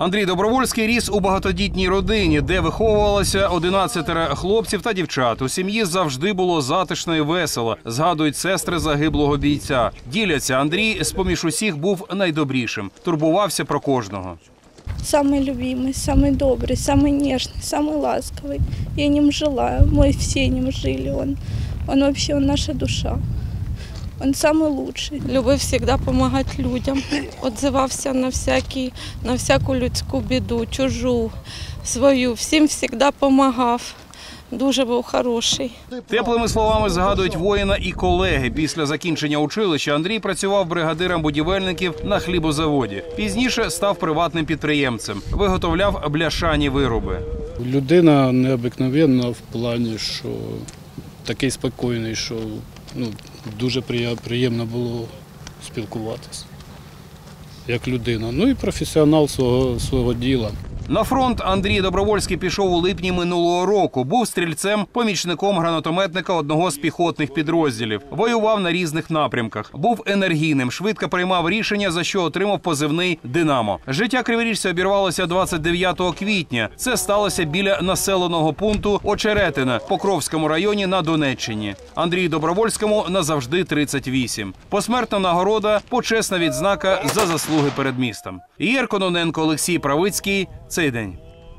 Андрій Добровольський ріс у багатодітній родині, де виховувалося 11 хлопців та дівчат. У сім'ї завжди було затишно і весело, згадують сестри загиблого бійця. Діляться, Андрій з-поміж усіх був найдобрішим, турбувався про кожного. Самый любимый, самый добрый, самый нежный, самый ласковый. Я ним жила, мы все ним жили. Он вообще, он наша душа. Он самый лучший. Любив завжди допомагати людям. Відзивався на всяку людську біду, чужу, свою. Всім завжди допомагав. Дуже був хороший. Теплими словами згадують воїна і колеги. Після закінчення училища Андрій працював бригадиром будівельників на хлібозаводі. Пізніше став приватним підприємцем. Виготовляв бляшані вироби. Людина необикновенна в плані, що такий спокійний, що дуже приємно було спілкуватися як людина. Ну і професіонал свого діла. На фронт Андрій Добровольський пішов у липні минулого року. Був стрільцем, помічником гранатометника одного з піхотних підрозділів. Воював на різних напрямках. Був енергійним, швидко приймав рішення, за що отримав позивний «Динамо». Життя криворіжця обірвалося 29 квітня. Це сталося біля населеного пункту Очеретине в Покровському районі на Донеччині. Андрію Добровольському назавжди 38. Посмертна нагорода – почесна відзнака за заслуги перед містом. Ігор Кононенко, Олексій Правицький. Цей день.